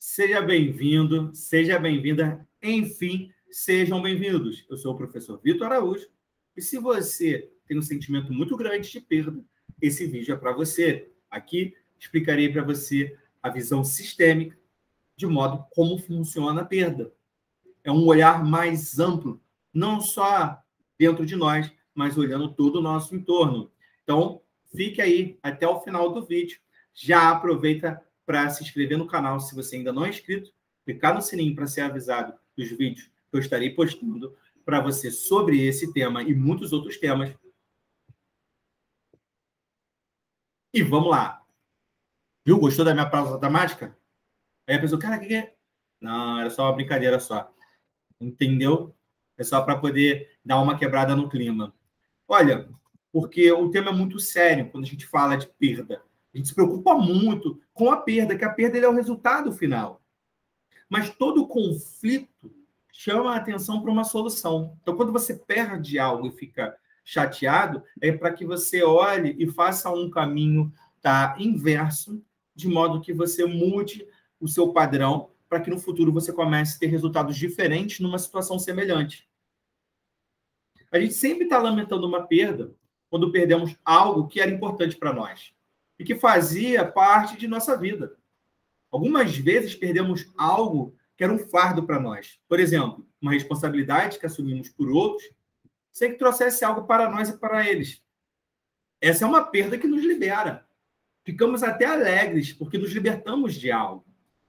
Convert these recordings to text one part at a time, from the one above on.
Seja bem-vindo, seja bem-vinda, enfim, sejam bem-vindos. Eu sou o professor Vitor Araújo e se você tem um sentimento muito grande de perda, esse vídeo é para você. Aqui explicarei para você a visão sistêmica de modo como funciona a perda. É um olhar mais amplo, não só dentro de nós, mas olhando todo o nosso entorno. Então, fique aí até o final do vídeo. Já aproveita para se inscrever no canal se você ainda não é inscrito, clicar no sininho para ser avisado dos vídeos que eu estarei postando para você sobre esse tema e muitos outros temas. E vamos lá. Viu? Gostou da minha pausa dramática? Aí a pessoa, cara, o que é? Não, era só uma brincadeira só. Entendeu? É só para poder dar uma quebrada no clima. Olha, porque o tema é muito sério quando a gente fala de perda. A gente se preocupa muito com a perda, que a perda é o resultado final. Mas todo conflito chama a atenção para uma solução. Então, quando você perde algo e fica chateado, é para que você olhe e faça um caminho inverso, de modo que você mude o seu padrão, para que no futuro você comece a ter resultados diferentes numa situação semelhante. A gente sempre está lamentando uma perda quando perdemos algo que era importante para nós e que fazia parte de nossa vida. Algumas vezes perdemos algo que era um fardo para nós. Por exemplo, uma responsabilidade que assumimos por outros, sem que trouxesse algo para nós e para eles. Essa é uma perda que nos libera. Ficamos até alegres porque nos libertamos de algo.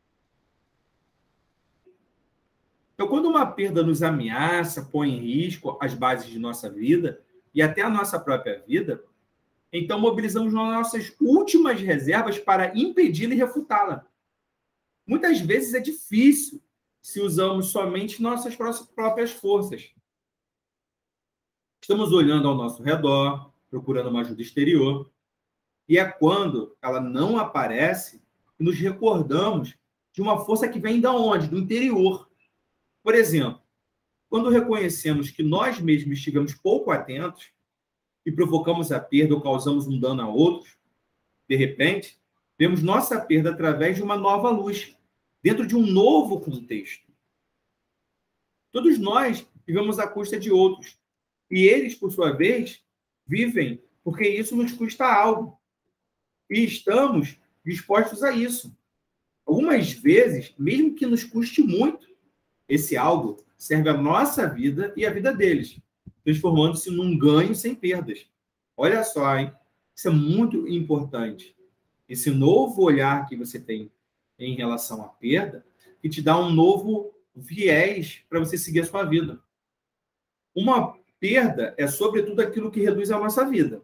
Então, quando uma perda nos ameaça, põe em risco as bases de nossa vida e até a nossa própria vida, então mobilizamos nossas últimas reservas para impedi-la e refutá-la. Muitas vezes é difícil se usamos somente nossas próprias forças. Estamos olhando ao nosso redor, procurando uma ajuda exterior, e é quando ela não aparece que nos recordamos de uma força que vem da onde? Do interior. Por exemplo, quando reconhecemos que nós mesmos estivemos pouco atentos e provocamos a perda ou causamos um dano a outros, de repente, vemos nossa perda através de uma nova luz, dentro de um novo contexto. Todos nós vivemos à custa de outros, e eles, por sua vez, vivem porque isso nos custa algo, e estamos dispostos a isso. Algumas vezes, mesmo que nos custe muito, esse algo serve a nossa vida e a vida deles, transformando-se num ganho sem perdas. Olha só, hein? Isso é muito importante. Esse novo olhar que você tem em relação à perda, que te dá um novo viés para você seguir a sua vida. Uma perda é, sobretudo, aquilo que reduz a nossa vida.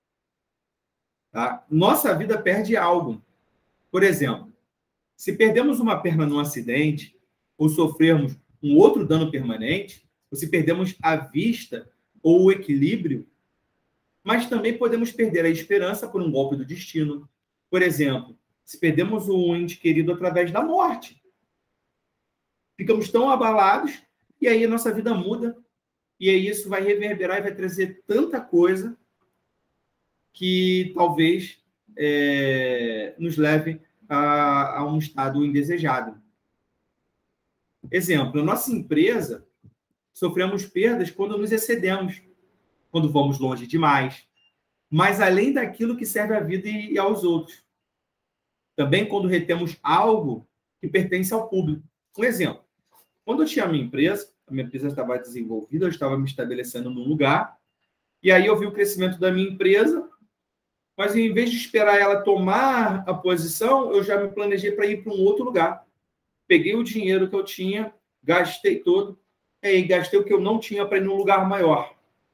Tá? Nossa vida perde algo. Por exemplo, se perdemos uma perna num acidente, ou sofrermos um outro dano permanente, ou se perdemos a vista ou o equilíbrio, mas também podemos perder a esperança por um golpe do destino. Por exemplo, se perdemos um ente querido através da morte. Ficamos tão abalados e aí a nossa vida muda. E aí isso vai reverberar e vai trazer tanta coisa que talvez nos leve a um estado indesejado. Exemplo, na nossa empresa, sofremos perdas quando nos excedemos, quando vamos longe demais, mas além daquilo que serve à vida e aos outros. Também quando retemos algo que pertence ao público. Um exemplo, quando eu tinha a minha empresa estava desenvolvida, eu estava me estabelecendo num lugar, e aí eu vi o crescimento da minha empresa, mas em vez de esperar ela tomar a posição, eu já me planejei para ir para um outro lugar. Peguei o dinheiro que eu tinha, gastei todo, e gastei o que eu não tinha para ir num lugar maior.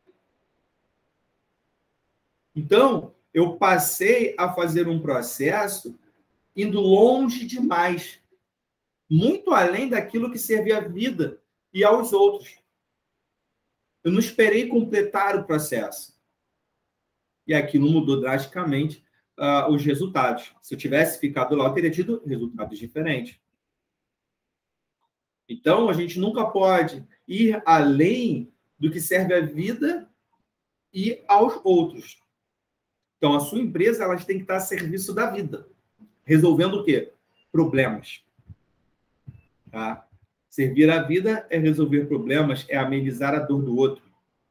Então, eu passei a fazer um processo indo longe demais, muito além daquilo que servia à vida e aos outros. Eu não esperei completar o processo. E aquilo mudou drasticamente os resultados. Se eu tivesse ficado lá, eu teria tido resultados diferentes. Então, a gente nunca pode ir além do que serve à vida e aos outros. Então, a sua empresa ela tem que estar a serviço da vida. Resolvendo o quê? Problemas. Tá? Servir a vida é resolver problemas, é amenizar a dor do outro.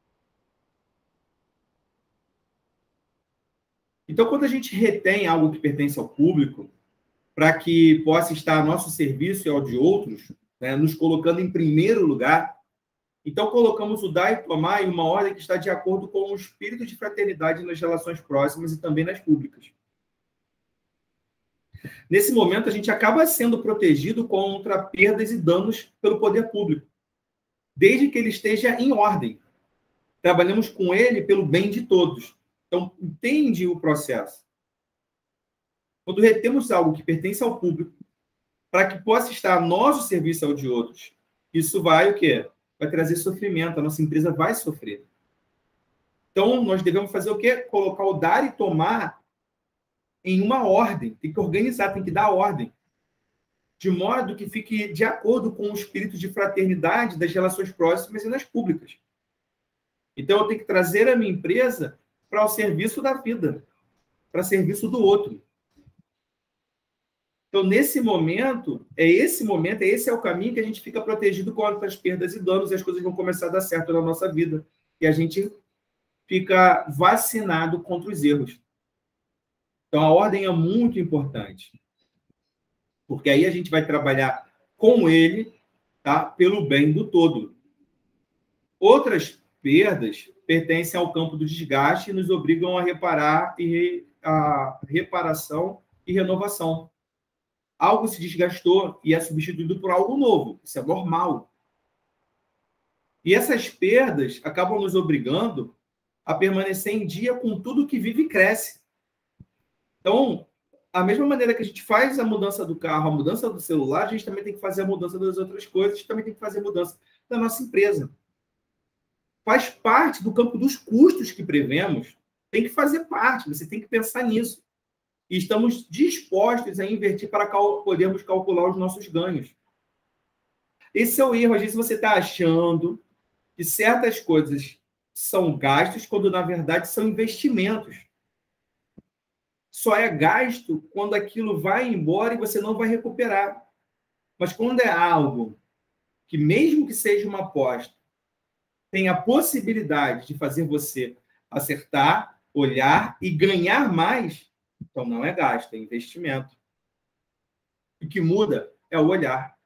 Então, quando a gente retém algo que pertence ao público, para que possa estar a nosso serviço e ao de outros, né, nos colocando em primeiro lugar, então colocamos o dar e tomar em uma ordem que está de acordo com o espírito de fraternidade nas relações próximas e também nas públicas. Nesse momento, a gente acaba sendo protegido contra perdas e danos pelo poder público, desde que ele esteja em ordem. Trabalhamos com ele pelo bem de todos. Então, entende o processo. Quando retemos algo que pertence ao público, para que possa estar a nosso serviço ao de outros, isso vai o quê? Vai trazer sofrimento, a nossa empresa vai sofrer. Então, nós devemos fazer o quê? Colocar o dar e tomar em uma ordem. Tem que organizar, tem que dar ordem. De modo que fique de acordo com o espírito de fraternidade das relações próximas e nas públicas. Então, eu tenho que trazer a minha empresa para o serviço da vida, para serviço do outro. Então, nesse momento, esse é o caminho que a gente fica protegido contra as perdas e danos e as coisas vão começar a dar certo na nossa vida. E a gente fica vacinado contra os erros. Então, a ordem é muito importante. Porque aí a gente vai trabalhar com ele, tá? Pelo bem do todo. Outras perdas pertencem ao campo do desgaste e nos obrigam a reparar a reparação e renovação. Algo se desgastou e é substituído por algo novo. Isso é normal. E essas perdas acabam nos obrigando a permanecer em dia com tudo que vive e cresce. Então, a mesma maneira que a gente faz a mudança do carro, a mudança do celular, a gente também tem que fazer a mudança das outras coisas, também tem que fazer a mudança da nossa empresa. Faz parte do campo dos custos que prevemos, tem que fazer parte, você tem que pensar nisso. E estamos dispostos a invertir para podermos calcular os nossos ganhos. Esse é o erro. Às vezes você está achando que certas coisas são gastos, quando na verdade são investimentos. Só é gasto quando aquilo vai embora e você não vai recuperar. Mas quando é algo que, mesmo que seja uma aposta, tem a possibilidade de fazer você acertar, olhar e ganhar mais, então não é gasto, é investimento. O que muda é o olhar.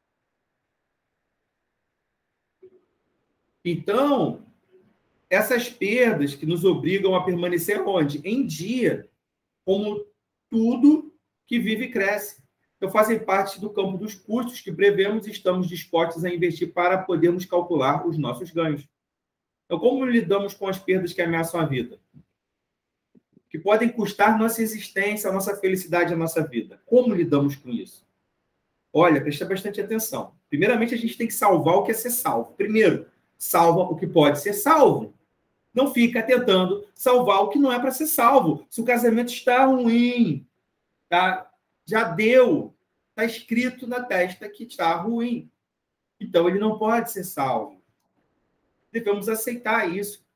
Então, essas perdas que nos obrigam a permanecer onde? Em dia, como tudo que vive e cresce. Então, fazem parte do campo dos custos que prevemos e estamos dispostos a investir para podermos calcular os nossos ganhos. Então, como lidamos com as perdas que ameaçam a vida? Que podem custar nossa existência, a nossa felicidade, a nossa vida. Como lidamos com isso? Olha, presta bastante atenção. Primeiramente, a gente tem que salvar o que é ser salvo. Primeiro, salva o que pode ser salvo. Não fica tentando salvar o que não é para ser salvo. Se o casamento está ruim, tá? Já deu, está escrito na testa que está ruim. Então, ele não pode ser salvo. Devemos aceitar isso.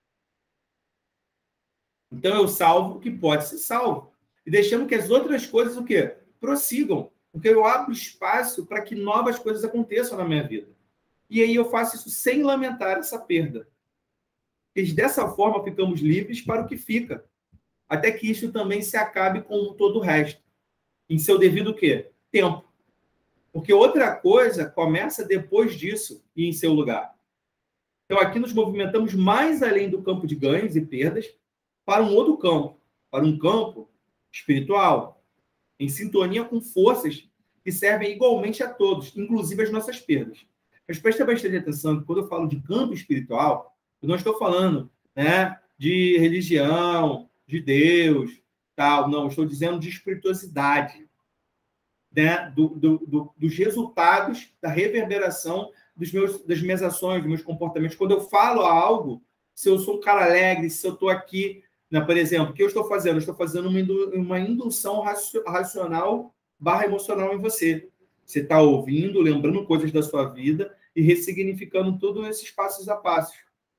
Então, eu salvo o que pode ser salvo. E deixamos que as outras coisas, o quê? Prossigam. Porque eu abro espaço para que novas coisas aconteçam na minha vida. E aí eu faço isso sem lamentar essa perda. E dessa forma ficamos livres para o que fica. Até que isso também se acabe com todo o resto. Em seu devido o quê? Tempo. Porque outra coisa começa depois disso e em seu lugar. Então, aqui nos movimentamos mais além do campo de ganhos e perdas para um outro campo, para um campo espiritual, em sintonia com forças que servem igualmente a todos, inclusive as nossas perdas. Mas presta bastante atenção que quando eu falo de campo espiritual, eu não estou falando, né, de religião, de Deus, tal, não, estou dizendo de espirituosidade, né, dos resultados da reverberação das minhas ações, dos meus comportamentos. Quando eu falo algo, se eu sou um cara alegre, se eu estou aqui, né, por exemplo, o que eu estou fazendo? Eu estou fazendo uma indução racional / emocional em você. Você está ouvindo, lembrando coisas da sua vida e ressignificando todos esses passos a passos.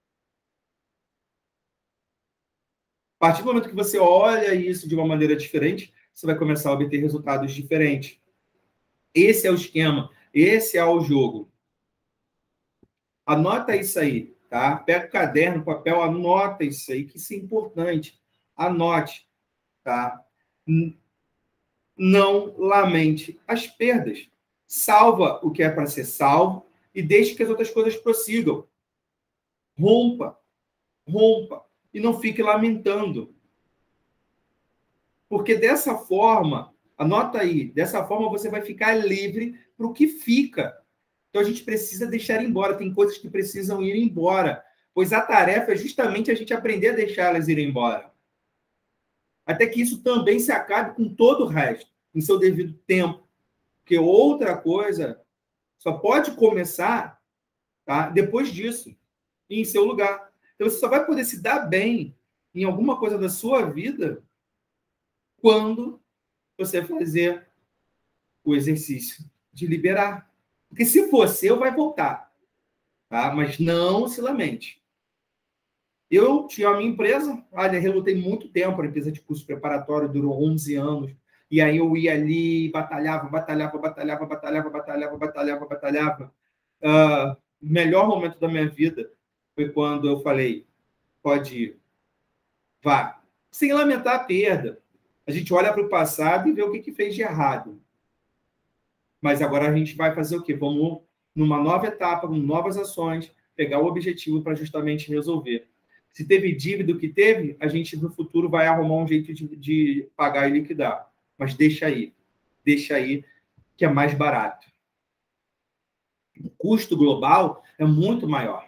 A partir do momento que você olha isso de uma maneira diferente, você vai começar a obter resultados diferentes. Esse é o esquema Esse é o jogo. Anota isso aí, tá? Pega o caderno, papel, anota isso aí, que isso é importante. Anote, tá? Não lamente as perdas. Salva o que é para ser salvo e deixe que as outras coisas prossigam. Rompa, rompa e não fique lamentando. Porque dessa forma, anota aí, dessa forma você vai ficar livre para o que fica. Então a gente precisa deixar embora, tem coisas que precisam ir embora, pois a tarefa é justamente a gente aprender a deixar elas ir embora. Até que isso também se acabe com todo o resto, em seu devido tempo. Porque outra coisa só pode começar, tá, depois disso, e em seu lugar. Então você só vai poder se dar bem em alguma coisa da sua vida quando você fazer o exercício de liberar. Porque se for seu, vai voltar. Tá? Mas não se lamente. Eu tinha a minha empresa, olha, relutei muito tempo, a empresa de curso preparatório durou 11 anos, e aí eu ia ali, batalhava. O melhor momento da minha vida foi quando eu falei, pode ir, vá, sem lamentar a perda. A gente olha para o passado e vê o que fez de errado. Mas agora a gente vai fazer o quê? Vamos, numa nova etapa, com novas ações, pegar o objetivo para justamente resolver. Se teve dívida que teve, a gente no futuro vai arrumar um jeito de pagar e liquidar. Mas deixa aí, que é mais barato. O custo global é muito maior.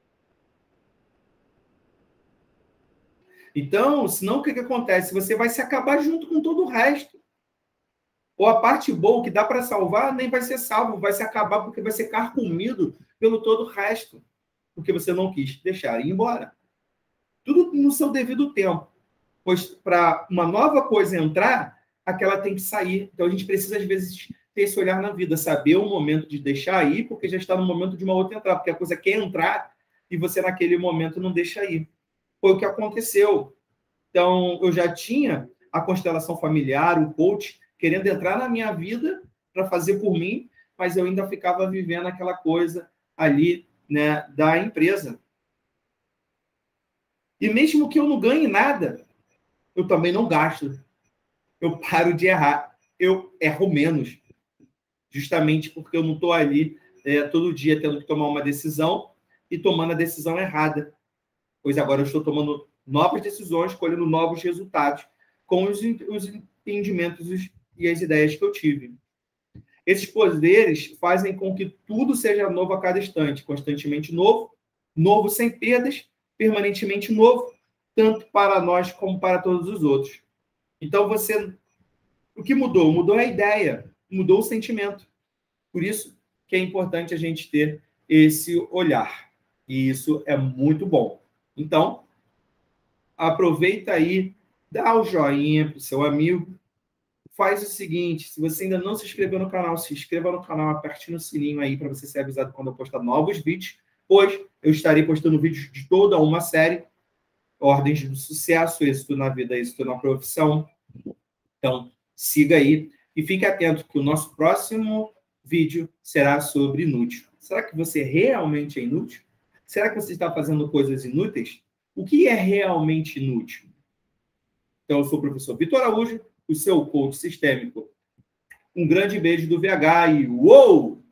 Então, senão o que acontece? Você vai se acabar junto com todo o resto. Ou a parte boa que dá para salvar nem vai ser salvo, vai se acabar porque vai ser carcomido pelo todo o resto, porque você não quis deixar ir embora. Tudo no seu devido tempo, pois para uma nova coisa entrar, aquela tem que sair. Então a gente precisa, às vezes, ter esse olhar na vida, saber o momento de deixar ir, porque já está no momento de uma outra entrar, porque a coisa quer entrar e você naquele momento não deixa ir. Foi o que aconteceu. Então, eu já tinha a constelação familiar, o coach, querendo entrar na minha vida para fazer por mim, mas eu ainda ficava vivendo aquela coisa ali, né, da empresa. E mesmo que eu não ganhe nada, eu também não gasto. Eu paro de errar. Eu erro menos, justamente porque eu não estou ali todo dia tendo que tomar uma decisão e tomando a decisão errada. Pois agora eu estou tomando novas decisões, colhendo novos resultados com os entendimentos e as ideias que eu tive. Esses poderes fazem com que tudo seja novo a cada instante, constantemente novo, novo sem perdas, permanentemente novo, tanto para nós como para todos os outros. Então, o que mudou? Mudou a ideia, mudou o sentimento. Por isso que é importante a gente ter esse olhar. E isso é muito bom. Então, aproveita aí, dá o joinha para o seu amigo. Faz o seguinte, se você ainda não se inscreveu no canal, se inscreva no canal, aperte no sininho aí para você ser avisado quando eu postar novos vídeos. Hoje eu estarei postando vídeos de toda uma série, ordens do sucesso, êxito na vida, êxito na profissão. Então, siga aí e fique atento que o nosso próximo vídeo será sobre inútil. Será que você realmente é inútil? Será que você está fazendo coisas inúteis? O que é realmente inútil? Então, eu sou o professor Vitor Araújo, o seu coach sistêmico. Um grande beijo do VH e uou!